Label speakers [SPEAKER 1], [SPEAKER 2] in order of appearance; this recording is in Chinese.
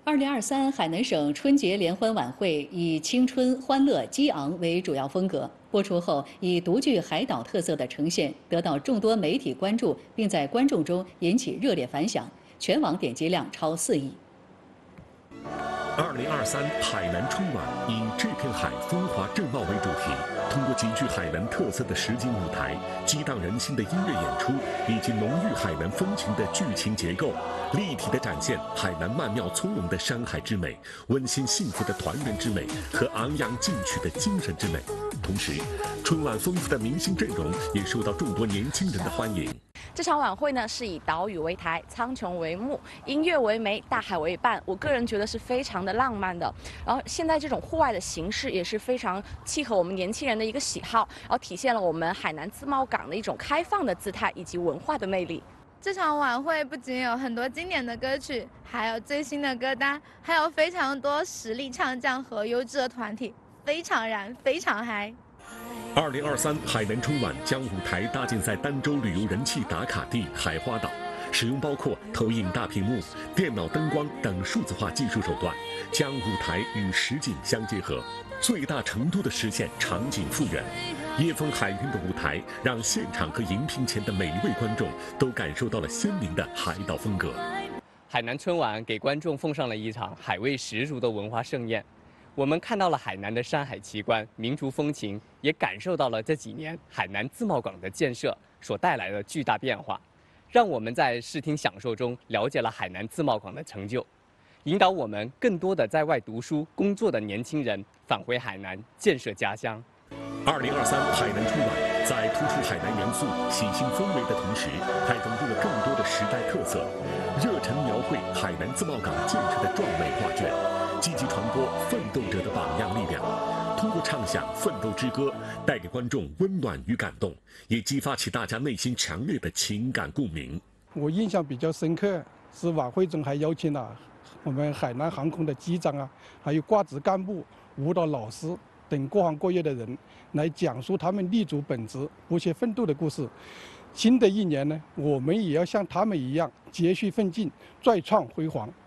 [SPEAKER 1] 2023海南省春节联欢晚会以青春、欢乐、激昂为主要风格，播出后以独具海岛特色的呈现，得到众多媒体关注，并在观众中引起热烈反响，全网点击量超4亿。
[SPEAKER 2] 2023海南春晚以这片海风华正茂为主题，通过极具海南特色的实景舞台、激荡人心的音乐演出，以及浓郁海南风情的剧情结构，立体地展现海南曼妙从容的山海之美、温馨幸福的团圆之美和昂扬进取的精神之美。同时，春晚丰富的明星阵容也受到众多年轻人的欢迎。
[SPEAKER 3] 这场晚会呢是以岛屿为台，苍穹为幕，音乐为媒，大海为伴。我个人觉得是非常的浪漫的。然后现在这种户外的形式也是非常契合我们年轻人的一个喜好，然后体现了我们海南自贸港的一种开放的姿态以及文化的魅力。
[SPEAKER 4] 这场晚会不仅有很多经典的歌曲，还有最新的歌单，还有非常多实力唱将和优质的团体，非常燃，非常嗨。
[SPEAKER 2] 2023海南春晚将舞台搭建在儋州旅游人气打卡地海花岛，使用包括投影大屏幕、电脑灯光等数字化技术手段，将舞台与实景相结合，最大程度地实现场景复原。椰风海韵的舞台让现场和荧屏前的每一位观众都感受到了鲜明的海岛风格。
[SPEAKER 5] 海南春晚给观众奉上了一场海味十足的文化盛宴。我们看到了海南的山海奇观、民族风情，也感受到了这几年海南自贸港的建设所带来的巨大变化，让我们在视听享受中了解了海南自贸港的成就，引导我们更多的在外读书、工作的年轻人返回海南建设家乡。
[SPEAKER 2] 2023海南春晚在突出海南元素、喜庆氛围的同时，还融入了更多的时代特色，热忱描绘海南自贸港建设的壮美画卷，积极传播奋斗者的榜样力量，通过唱响奋斗之歌，带给观众温暖与感动，也激发起大家内心强烈的情感共鸣。
[SPEAKER 6] 我印象比较深刻是晚会中还邀请了我们海南航空的机长还有挂职干部、舞蹈老师等各行各业的人来讲述他们立足本职、不懈奋斗的故事。新的一年呢，我们也要像他们一样，继续奋进，再创辉煌。